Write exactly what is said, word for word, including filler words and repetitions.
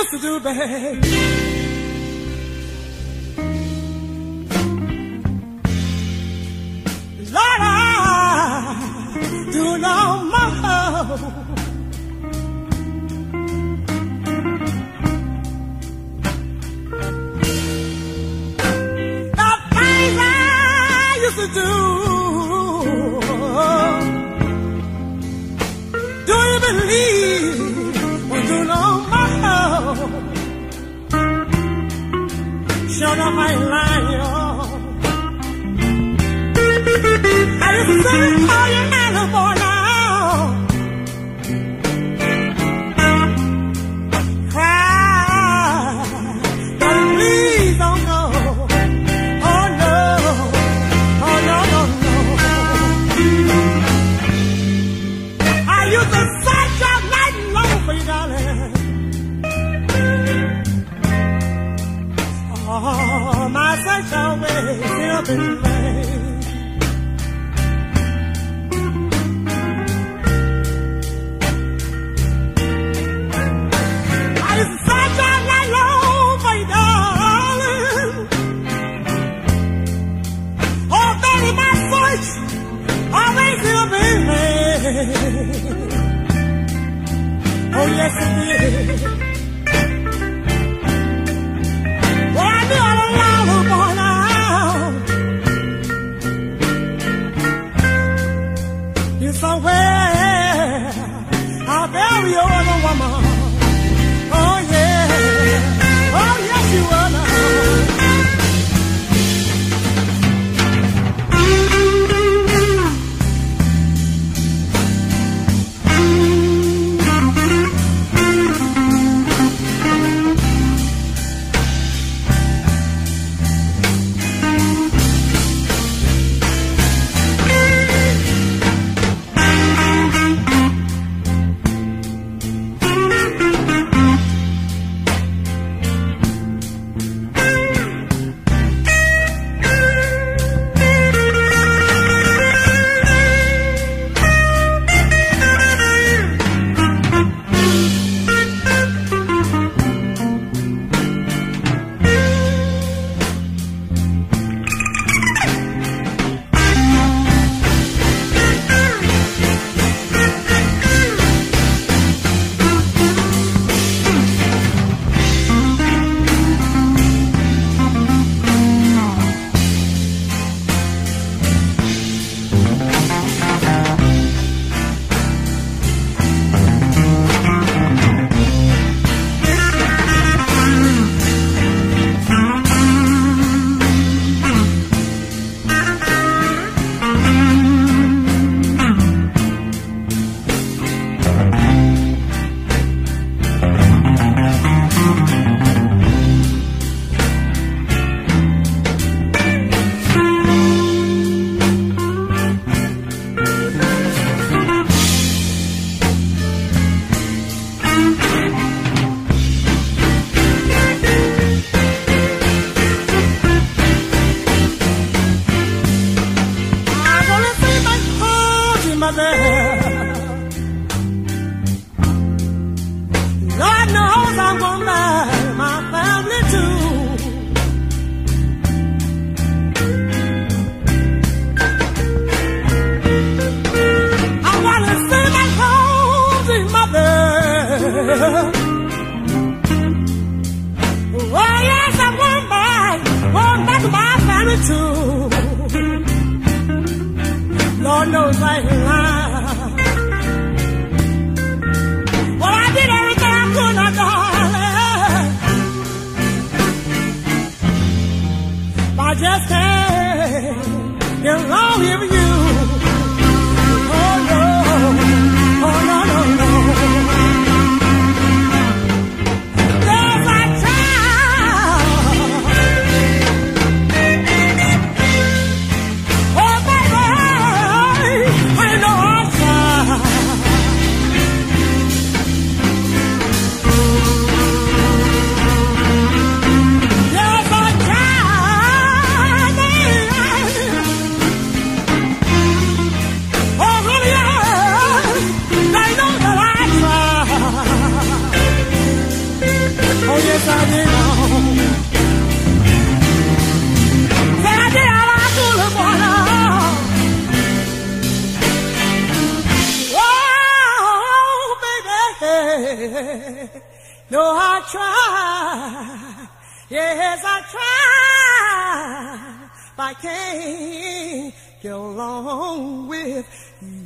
used to do, babe. Lord, I do no more. The things I used to do. Do you believe we'll do no more? Sure enough, I ain't lying, y'all. I used to say, call your little boy now. Cry, but please don't go. Oh no, oh no, no, no. I used to search out night and long for you, darling. Oh, my search always still been vain. Oh, yes, it did. Well, I knew all along, oh, boy, now. You're somewhere out there with your other woman. Oh, yeah. Oh, yes, you are now. Lord knows I'm gonna marry my family too. I wanna see my home and mother. Oh yes, I'm going back, going back to my family too. Lord knows I ain't lying. Well, I did everything I could, now, darling. No, I tried. Yes, I tried. But I can't get along with